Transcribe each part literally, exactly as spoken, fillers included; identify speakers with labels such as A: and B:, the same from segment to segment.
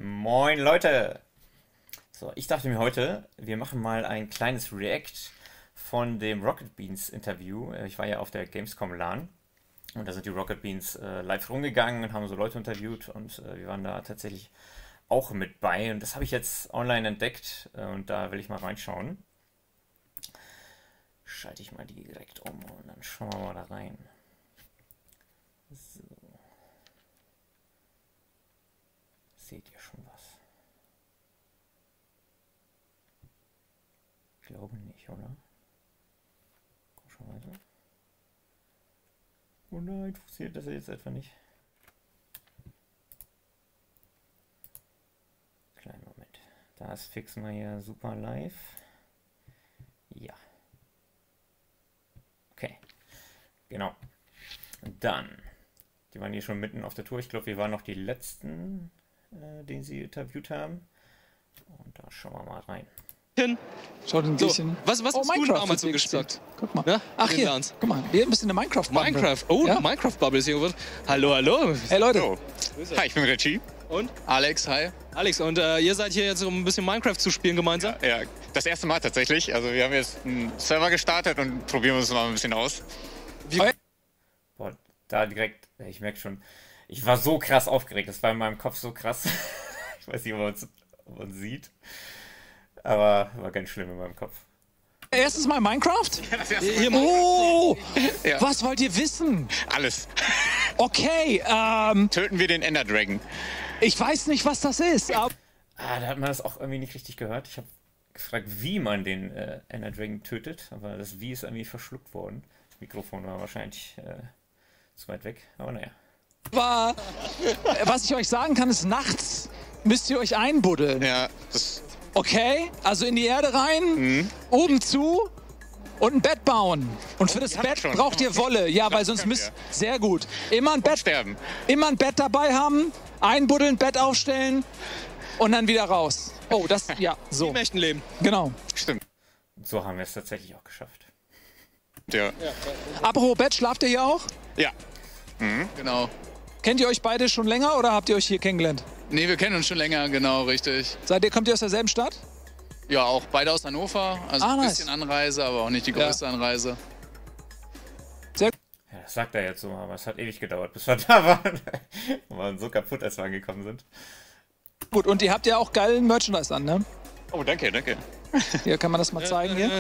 A: Moin Leute! So, ich dachte mir heute, wir machen mal ein kleines React von dem Rocket Beans Interview. Ich war ja auf der Gamescom LAN und da sind die Rocket Beans äh, live rumgegangen und haben so Leute interviewt und äh, wir waren da tatsächlich auch mit bei und das habe ich jetzt online entdeckt äh, und da will ich mal reinschauen. Schalte ich mal die direkt um und dann schauen wir mal da rein. So. Seht ihr schon was? Ich glaube nicht, oder? Komm schon weiter. Oh nein, funktioniert das jetzt etwa nicht? Kleinen Moment. Das fixen wir hier super live. Ja. Okay. Genau. Dann. Die waren hier schon mitten auf der Tour. Ich glaube, wir waren noch die letzten, äh, den sie interviewt haben. Und da schauen wir mal rein.
B: Schaut ein bisschen.
C: So, was was
B: oh,
C: hast du
B: Minecraft
C: damals so
B: wird
C: gespielt?
B: Guck mal.
C: Ja?
B: Ach
C: In
B: hier,
C: den LANs.
B: guck mal, wir müssen eine Minecraft-Bubble.
C: Minecraft. Oh,
B: Ja?
C: Minecraft-Bubble ist hier irgendwas. Hallo, hallo.
B: Hey Leute,
D: So. Hi, ich bin Richie.
C: Und?
D: Alex, hi.
C: Alex, und äh, ihr seid hier jetzt, um ein bisschen Minecraft zu spielen gemeinsam?
D: Ja, das erste Mal tatsächlich. Also wir haben jetzt einen Server gestartet und probieren uns mal ein bisschen aus.
A: Boah, da direkt, ich merke schon, ich war so krass aufgeregt. Das war in meinem Kopf so krass. Ich weiß nicht, ob man es ob man sieht. Aber war ganz schlimm in meinem Kopf.
B: erstes Mal Minecraft?
C: Hier,
B: Oh,
D: Ja.
B: was wollt ihr wissen?
D: Alles.
B: Okay, ähm,
D: Töten wir den Ender Dragon.
B: ich weiß nicht, was das ist, aber
A: Ah, da hat man das auch irgendwie nicht richtig gehört. Ich habe gefragt, wie man den äh, Ender Dragon tötet, aber das Wie ist irgendwie verschluckt worden. Das Mikrofon war wahrscheinlich äh, zu weit weg, aber naja.
B: äh, was ich euch sagen kann, ist, nachts müsst ihr euch einbuddeln.
D: Ja, das,
B: Okay, also in die Erde rein, oben zu und ein Bett bauen. Und für das
D: die haben
B: Bett
D: schon.
B: braucht ihr Wolle. Ja, weil sonst
D: können
B: müsst sehr gut. Immer ein Bett,
D: sterben.
B: immer ein Bett dabei haben, einbuddeln, Bett aufstellen und dann wieder raus. Oh, das, ja, so,
C: im echten Leben.
B: genau.
D: Stimmt.
A: So haben wir es tatsächlich auch geschafft.
D: Ja.
B: Apropos Bett, schlaft ihr hier auch?
D: Ja. Mhm, genau.
B: Kennt ihr euch beide schon länger oder habt ihr euch hier kennengelernt?
E: Nee, wir kennen uns schon länger, genau, richtig.
B: Seid ihr, kommt ihr aus derselben Stadt?
E: Ja, auch beide aus Hannover. Also
B: Ah,
E: ein
B: nice.
E: bisschen Anreise, aber auch nicht die größte Anreise.
A: Ja, das sagt er jetzt so, aber es hat ewig gedauert, bis wir da waren. Wir waren so kaputt, als wir angekommen sind.
B: Gut, und ihr habt ja auch geilen Merchandise an, ne?
D: Oh, danke, danke.
B: Hier, kann man das mal zeigen hier?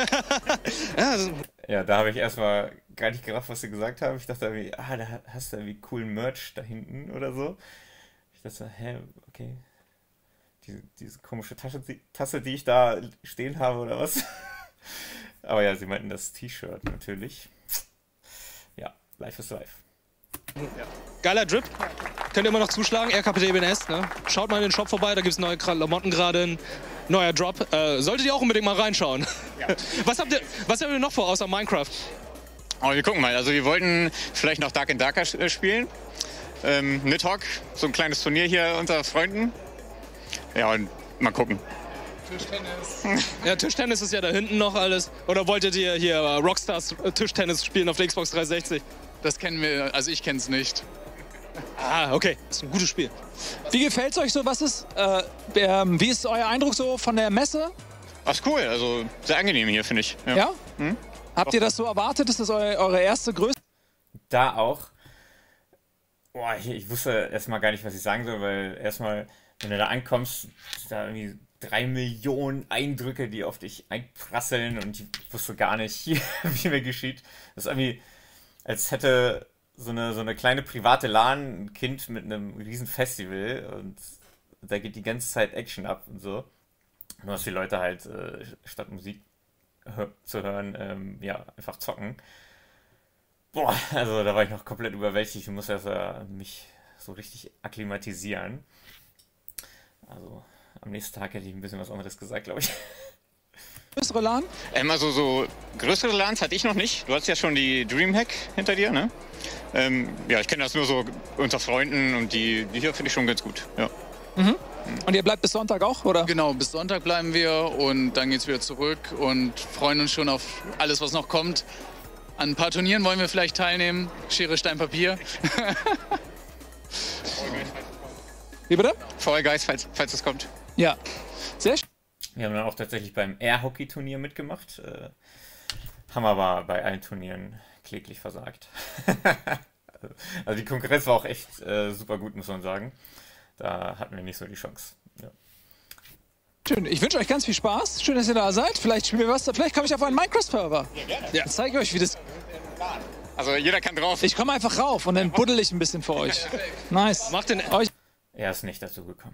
C: Ja, das,
A: Ja, da habe ich erstmal gar nicht gerafft, was sie gesagt haben. Ich dachte irgendwie, ah, da hast du irgendwie coolen Merch da hinten oder so. Ich dachte, hä, okay. Diese, diese komische Tasche, die, Tasse, die ich da stehen habe oder was? Aber ja, sie meinten das T-Shirt natürlich. Ja, life is life.
C: geiler Drip. Könnt ihr immer noch zuschlagen. R K P D B N S, ne? Schaut mal in den Shop vorbei, da gibt es neue Klamotten gerade. Ein neuer Drop. Äh, solltet ihr auch unbedingt mal reinschauen. Was habt ihr, was habt ihr noch vor, außer Minecraft?
D: Aber wir gucken mal. Also wir wollten vielleicht noch Dark and Darker äh, spielen. Ähm, Nidhogg, so ein kleines Turnier hier unter Freunden. Ja, und mal gucken.
C: Ja, Tischtennis ist ja da hinten noch alles. Oder wolltet ihr hier äh, Rockstars äh, Tischtennis spielen auf der Xbox dreihundertsechzig?
E: Das kennen wir, also ich kenne es nicht.
C: Ah, okay. Das ist ein gutes Spiel.
B: Wie gefällt's euch so? Was ist, äh, ähm, wie ist euer Eindruck so von der Messe?
D: Ach, ist cool. Also sehr angenehm hier, finde ich. Ja.
B: Ja? Habt ihr das so erwartet? Ist das eu eure erste Größe?
A: Da auch. Boah, ich, ich wusste erstmal gar nicht, was ich sagen soll, weil erstmal, wenn du da ankommst, ist da irgendwie drei Millionen Eindrücke, die auf dich einprasseln und ich wusste gar nicht, wie mir geschieht. Das ist irgendwie, als hätte so eine, so eine kleine private LAN ein Kind mit einem riesen Festival und da geht die ganze Zeit Action ab und so. Nur dass die Leute halt äh, statt Musik hör zu hören, ähm, ja, einfach zocken. Boah, also da war ich noch komplett überwältigt. Ich musste erst äh, mich so richtig akklimatisieren. Also am nächsten Tag hätte ich ein bisschen was anderes gesagt, glaube ich.
B: Größere LAN?
D: Ähm, also so größere LANs hatte ich noch nicht. Du hast ja schon die Dreamhack hinter dir, ne? Ähm, ja, ich kenne das nur so unter Freunden und die, die hier finde ich schon ganz gut. Ja.
B: Und ihr bleibt bis Sonntag auch, oder?
E: Genau, bis Sonntag bleiben wir und dann geht's wieder zurück und freuen uns schon auf alles, was noch kommt. An ein paar Turnieren wollen wir vielleicht teilnehmen. Schere, Stein, Papier.
B: Wie bitte?
D: Fall Guys, falls, falls es kommt.
B: Ja. Sehr schön.
A: Wir haben dann auch tatsächlich beim Air-Hockey-Turnier mitgemacht. Äh, haben aber bei allen Turnieren kläglich versagt. Also die Konkurrenz war auch echt äh, super gut, muss man sagen. Da hatten wir nicht so die Chance. Ja.
B: Schön. Ich wünsche euch ganz viel Spaß. Schön, dass ihr da seid. Vielleicht spielen wir was. Vielleicht komme ich auf einen Minecraft-Server. Ja, gerne. Ja. Ich zeige euch, wie das...
D: Also jeder kann drauf.
B: Ich komme einfach rauf und dann buddel ich ein bisschen für euch. Nice.
C: Macht den
B: euch.
A: Er ist nicht dazu gekommen.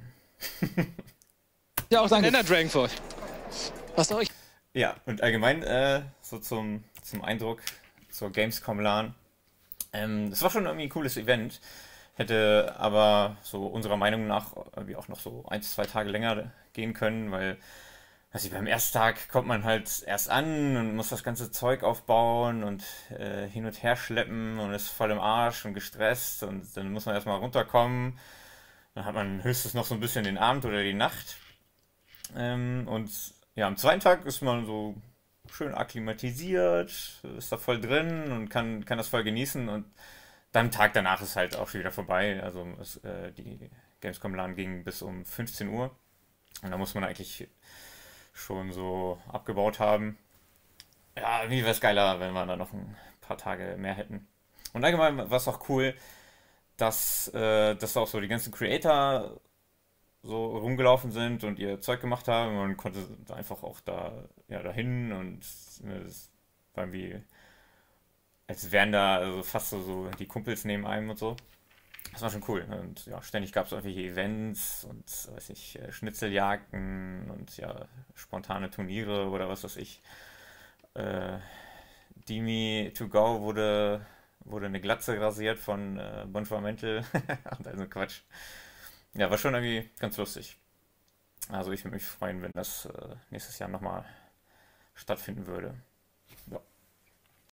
B: Ja, auch danke.
C: Ender Dragon für euch.
B: Was soll ich?
A: Ja, und allgemein äh, so zum, zum Eindruck zur Gamescom LAN. Ähm, das war schon irgendwie ein cooles Event. Hätte aber so unserer Meinung nach irgendwie auch noch so ein, zwei Tage länger gehen können, weil also beim ersten Tag kommt man halt erst an und muss das ganze Zeug aufbauen und äh, hin und her schleppen und ist voll im Arsch und gestresst und dann muss man erstmal runterkommen. Dann hat man höchstens noch so ein bisschen den Abend oder die Nacht. Ähm, und ja, am zweiten Tag ist man so schön akklimatisiert, ist da voll drin und kann, kann das voll genießen und dann Tag danach ist halt auch schon wieder vorbei. Also es, äh, die Gamescom LAN ging bis um fünfzehn Uhr und da muss man eigentlich schon so abgebaut haben. Ja, irgendwie wäre es geiler, wenn wir da noch ein paar Tage mehr hätten. Und allgemein war es auch cool, dass, äh, dass da auch so die ganzen Creator so rumgelaufen sind und ihr Zeug gemacht haben. Man konnte einfach auch da ja, dahin und ne, das war irgendwie, als wären da also fast so, so die Kumpels neben einem und so. Das war schon cool. Und ja, ständig gab es irgendwelche Events und weiß ich, Schnitzeljagden und ja, spontane Turniere oder was weiß ich. Äh, Dimi to go wurde, wurde eine Glatze rasiert von äh, Bonfamentel und also Quatsch. Ja, war schon irgendwie ganz lustig. Also ich würde mich freuen, wenn das äh, nächstes Jahr nochmal stattfinden würde. Ja.